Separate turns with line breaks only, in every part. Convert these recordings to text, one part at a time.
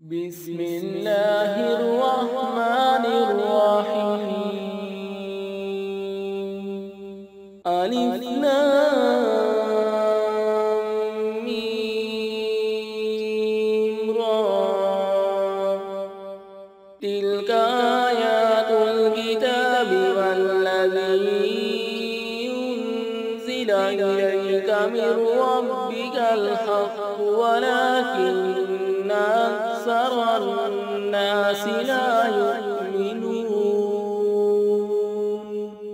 بسم الله الرحمن الرحيم. ألف لام ميم را. تلك آيات الكتاب والذي أنزل إليك من ربك الحق ولكن أكثر الناس لا يؤمنون.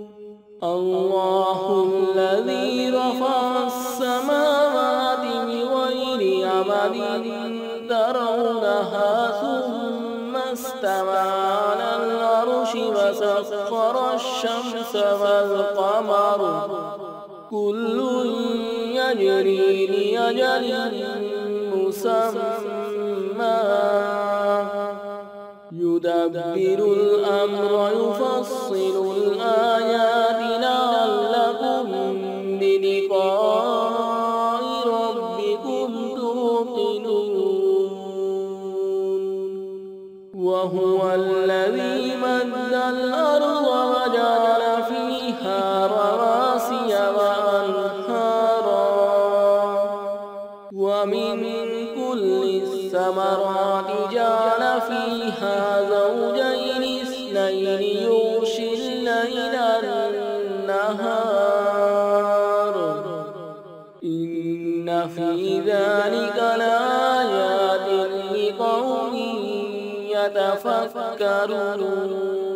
الله الذي رفع السماوات بغير عمد ترونها ثم استوى على العرش وسخر الشمس والقمر كل يجري لأجل مسمى يدبر الأمر يفصل الآيات لعلكم بلقاء ربكم توقنون. وهو الذي مد الأرض وجعل فيها رواسي وأنهارا ومن كل الثمرات جعل فيها زوجين اثنين يغشي الليل النهار إن في ذلك لآيات لقوم يتفكرون.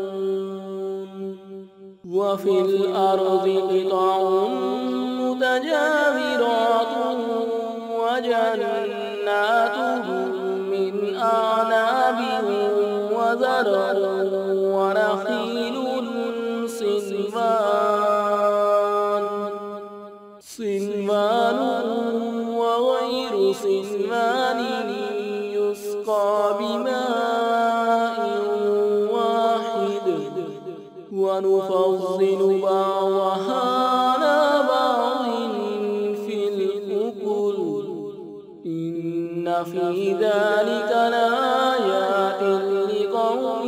وفي الأرض قطع متجاورات وجنات من أعناب وزرع ونخيل صنوان وغير صنوان يسقى بماء واحد ونفضل بعضها على بعض في الأكل إن في ذلك لآيات لقوم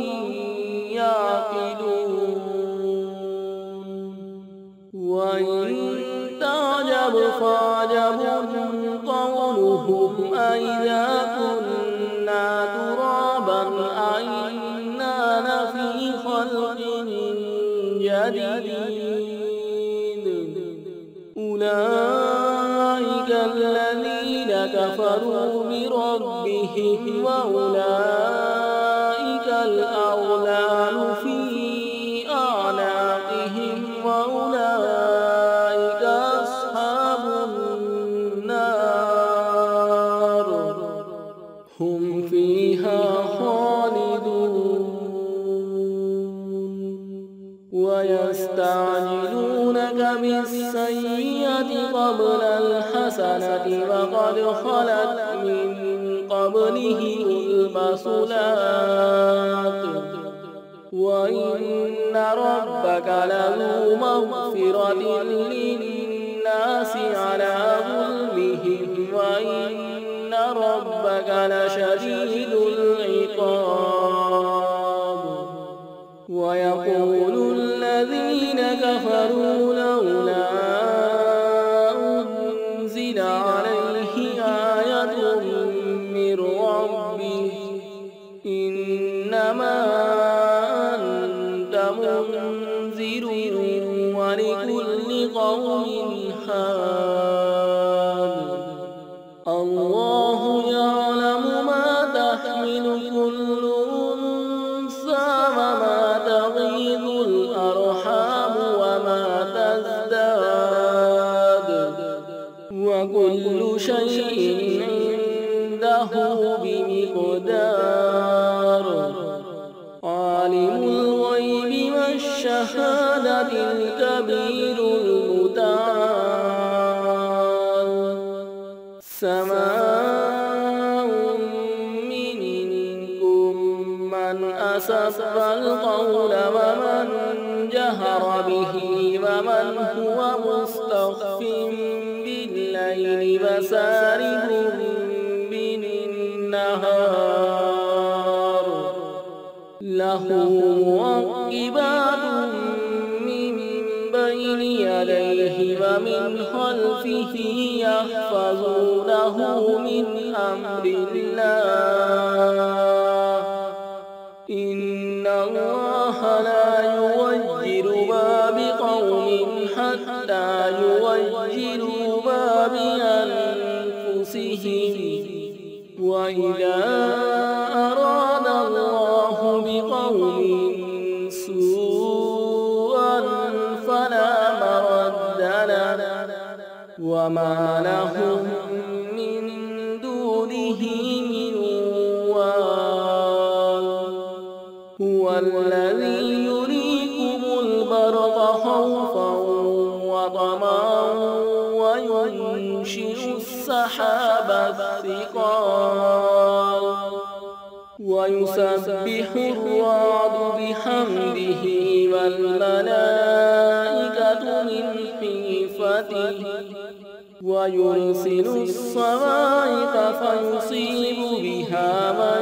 يعقلون. وإن تعجب فعجب قولهم أإذا كنا ترابا أإنا لفي خلق جديد. أولئك الذين كفروا بربهم وأولئك الأغلال في أعناقهم وأولئك أصحاب النار هم فيها خالدون. ويستعجلونك بالسيئة قبل الحسنة وقد خلت من قبلهم المثلات وإن ربك لذو مغفرة للناس على ظلمهم وإن ربك لشديد العقاب. ويقول الذين كفروا لولا أنزل عليه آية من ربه إنما أنت منذر ولكل قوم هاد. الله يعلم ما تحمل كل أنثى وما تغيض الأرحام وما تزداد وكل شيء عنده بمقدار. عالم الغيب والشهادة الكبير المتعال. سماء منكم من أسر القول ومن جهر به ومن هو مستخف بالليل وسارب بالنهار له معقبات من بين يديه ومن خلفه يحفظونه من أمر الله إن الله لا يغير ما بقوم حتى يغيروا ما بأنفسهم وإذا أراد الله بقوم سوءا فلا مرد له وما لهم من دونه من وال هو الذي يريكم البرق خوفا وطمعا وينشئ السحاب الثقال ويسبح الرعد بحمده والملائكة من خيفته ويرسل الصواعق فيصيب بها من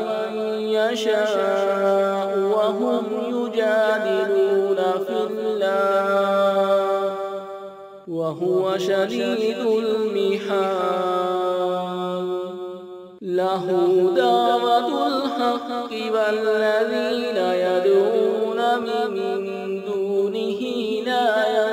يشاء وهم يجادلون في الله وهو شديد المحال له دعوة الحق والذين يدعون من دونه لا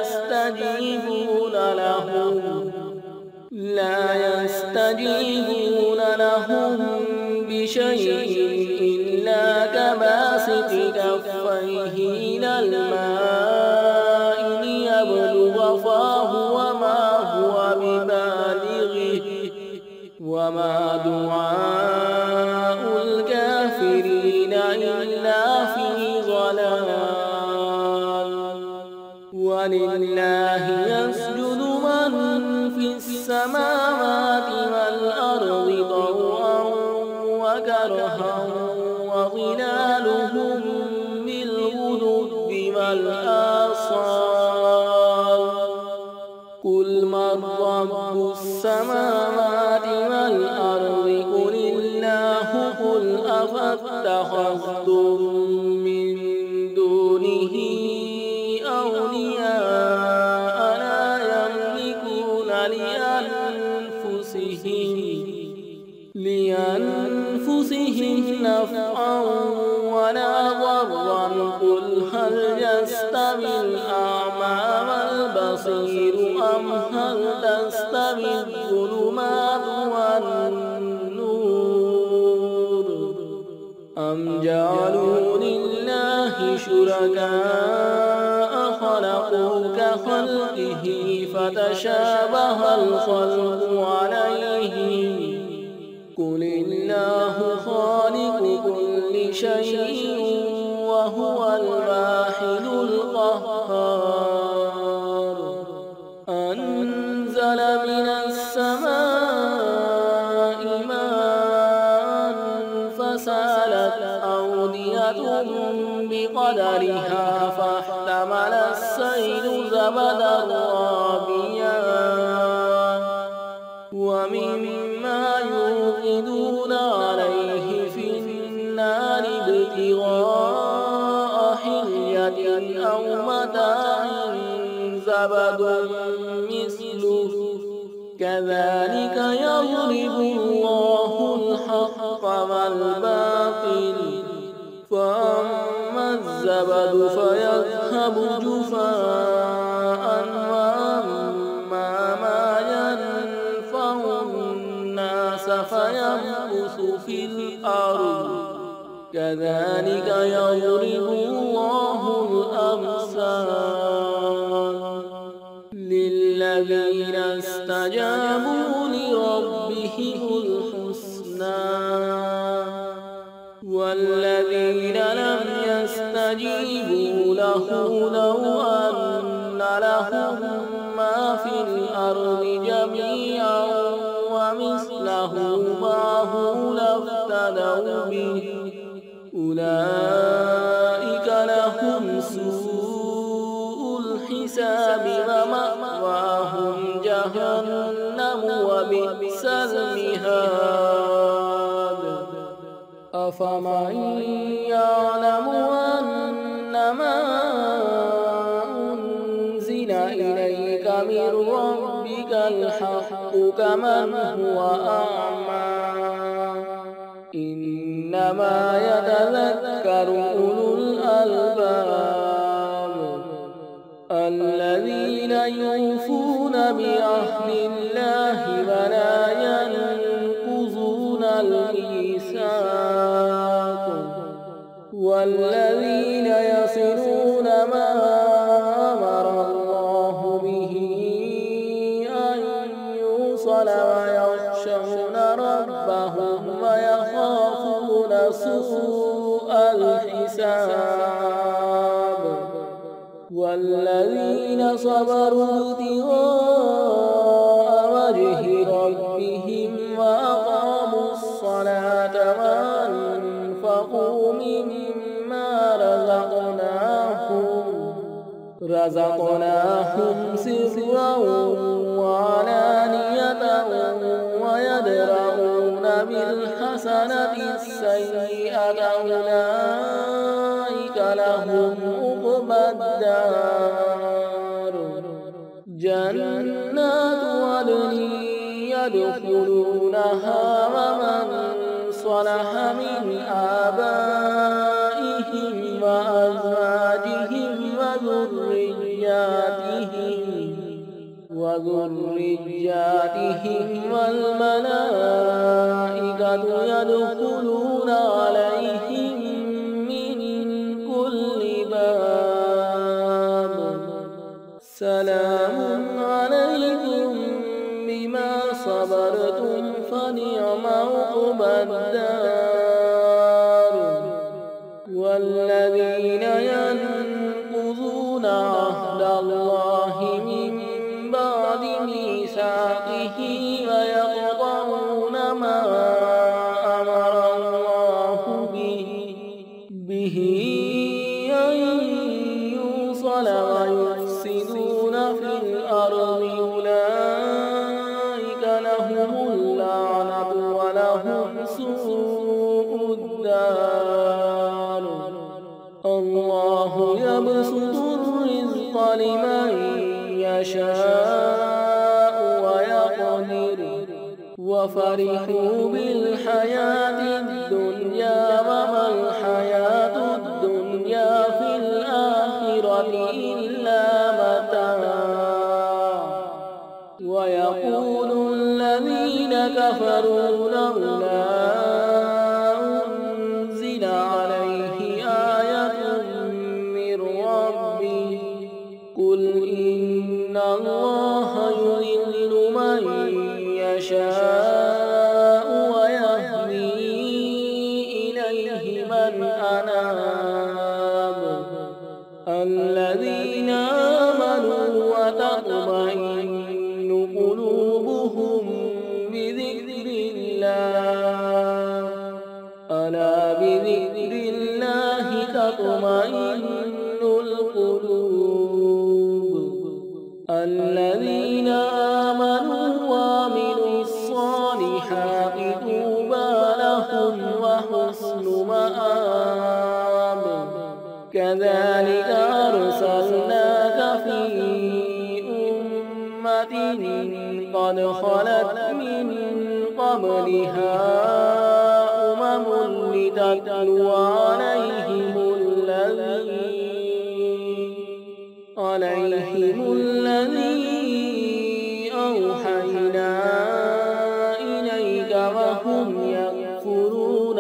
يستجيبون لهم بشيء إلا كباسط كفيه إلى الماء ليبلغ فاه وما هو ببالغه وما دعاء الكافرين إلا في ضلال ولله يسجد من في السماوات والأرض طوعا وكرها وظلالهم بالغدو والآصال قل من رب السماوات والأرض قل الله قل أفاتخذتم من دونه أولياء لا يملكون لأنفسهم نفعا ولا ضرا قل هل يستوي الأعمى والبصير أم هل تستوي الظلمات والنور أم جعلوا لله شركاء خلقوا كخلقه فتشابه الخلق عليهم قل الله خالق كل شيء وهو الواحد القهار أنزل من السماء ماء فسالت أودية بقدرها فاحتمل السيل زبدا رابيا ومما يوقدون عليه في النار ابتغاء حلية أو متاع زبد مثله كذلك يضرب الله الحق والباطل فأما الزبد فيذهب جفاء وأما ما ينفع الناس فيمكث في الأرض كذلك يضرب الله الأمثال للذين استجابوا لربهم الحسنى والذين لم يستجيبوا له لو أن لهم ما في الأرض جميعا ومثله معه لافتدوا به أولئك لهم سوء الحساب ومأواهم جهنم وبئس المهاد أفمن يعلم أنما أنزل إليك من ربك الحق كمن هو أعمى إنما يتذكر أولو الألباب الذين يوفون بعهد الله ولا ينقضون الميثاق والذين يصلون ما أمر الله به أن يوصل ويخشون ربهم ويخافون سوء الحساب والذين صبروا ابتغاء وجه ربهم وأقاموا الصلاة وأنفقوا مما رزقناهم سرا وعلانية ويدرؤون بالحسنة السيئة أولئك لهم عقبى الدار جنات عدن يدخلونها ومن صلح من آبائهم وأزواجهم وذرياتهم والملائكة يدخلون عليهم من كل باب سلام عليكم بما صبرتم فنعم عقبى الدار والذين ينقضون عهد الله من بعد ميثاقه ويقطعون ما أمر الله به أن يوصل ويفسدون في الأرض أولئك لهم اللعنة ولهم سوء الدار الله يبسط الرزق لمن يشاء ويقدر وفرحوا بالحياة الدنيا وما الحياة الدنيا في الآخرة إلا متاع ويقول الذين كفروا لولا أنزل عليه آية من ربه قل إن الله يضل من يشاء ويهدي إليه من أناب الذين آمنوا وتطمئن قلوبهم بذكر الله ألا بذكر الله تطمئن القلوب الذين آمنوا وعملوا الصالحات طوبى لهم وحسن مآب كذلك أرسلناك في أمة قد خلت من قبلها أمم لتتلو عليهم الذي أوحينا إليك وهم يكفرون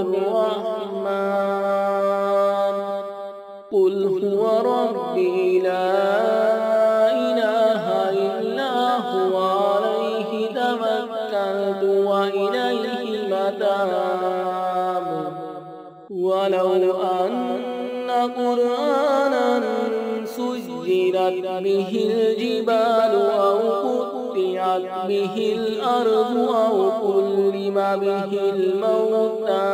بالرحمن قل هو ربي لا إله إلا هو عليه توكلت وإليه متاب ولو أن قرآنا سيرت به الجبال أو قطعت به الأرض أو كلم به الموتى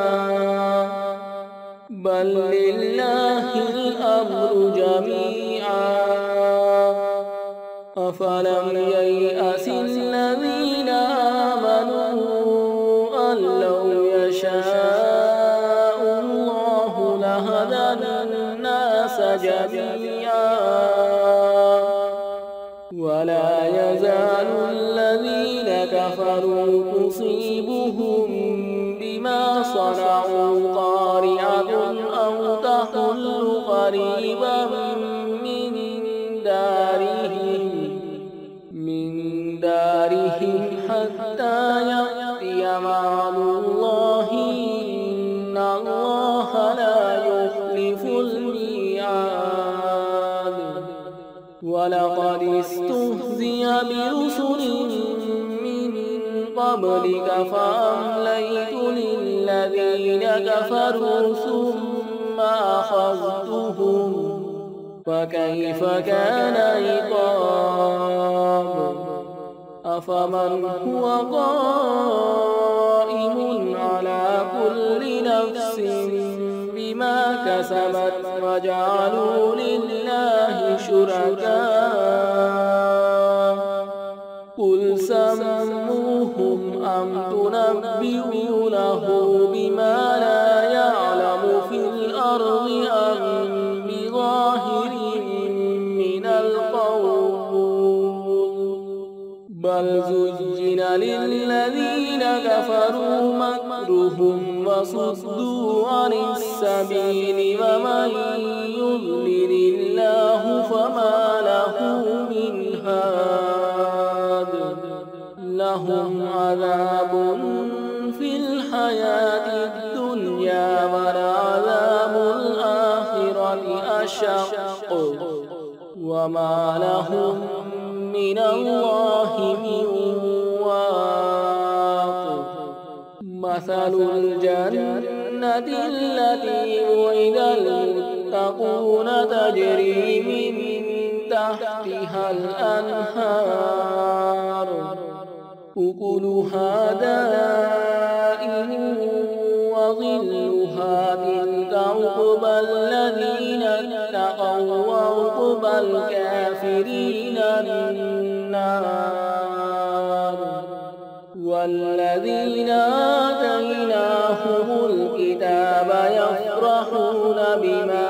بل لله الأمر جميعا أفلم ييأس الذين آمنوا أن لو يشاء جميعا ولا يزال الذين كفروا تصيبهم بما صنعوا قارعة أو تحل قريبا من دارهم حتى يأتي وعد الله إن الله لا يخلف الميعاد ولقد استهزئ برسل من قبلك فأمليت للذين كفروا ثم أخذتهم فكيف كان عقاب أفمن هو قائم على كل نفس بما كسبت وجعلوا لله شركاء قل سموهم أم تنبئونه بما لا يعلم في الأرض أم بظاهر من القول بل زين للذين كفروا مكرهم وصدوا عن السبيل ومن يضلل الله فما له من هاد لهم عذاب في الحياة الدنيا ولعذاب الآخرة أشق وما لهم من الله من واق مثل الجنة التي وعد المتقون تجري من تحتها الأنهار أكلها دائم وظلها تلك عقبى الذين اتقوا وعقبى الكافرين النار والذين آتيناهم الكتاب يفرحون بما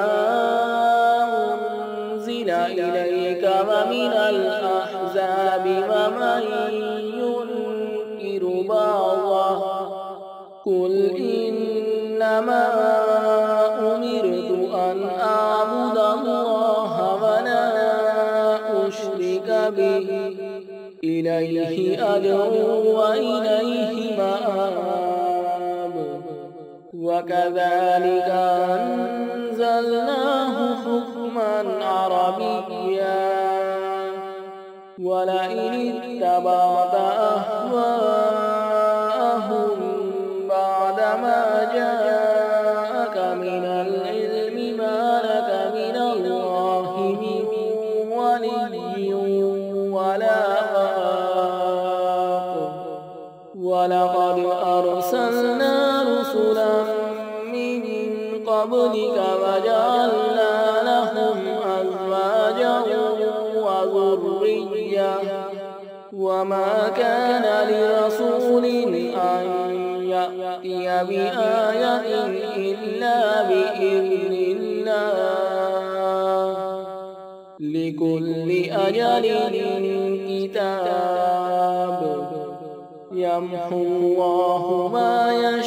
أنزل إليك ومن الأحزاب ومن ينكر بعضه قل إنما أمرت أن أعبد الله ولا أشرك به إليه أدعو وإليه مآب وكذلك أنزلناه حكما عربيا ولئن اتبعت أهواءهم بعدما جاءك من العلم ما لك من الله من ولي ولا واق ولقد أرسلنا رسلا من قبلك وجعلنا لهم أزواجا وذرية وما كان لرسول أن يأتي بآية إلا بإذن الله لكل أجل كتاب يمحو الله ما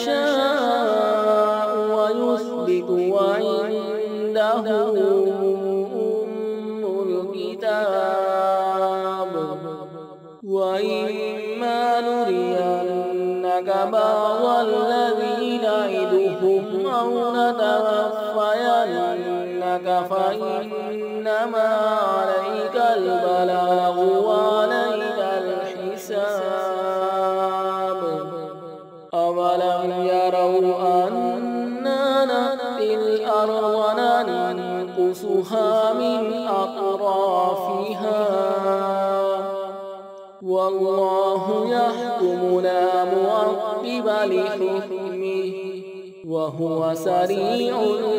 يشاء ويثبت وعنده أم الكتاب وإما نرينك بعض الذي نعدهم أو نتوفينك فإنما عليك البلاغ وعليك الحساب أولم يروا أنا نأتي الأرض ننقصها من أطرافها والله يحكم لا معقب لحكمه وهو سريع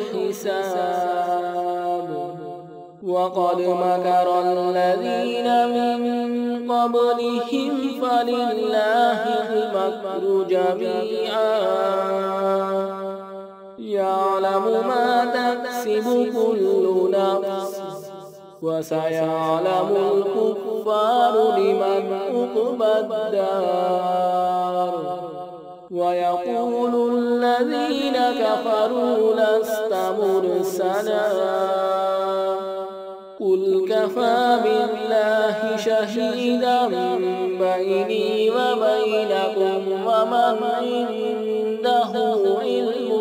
الحساب وقد مكر الذين من قبلهم فلله المكر جميعا يعلم ما تكسب كل نفس وسيعلم الكفار لمن عقبى الدار ويقول الذين كفروا لست مرسلا قل كفى بالله شهيدا بيني وبينكم ومن عنده علم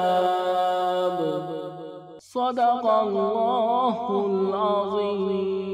الكتاب صدق الله العظيم.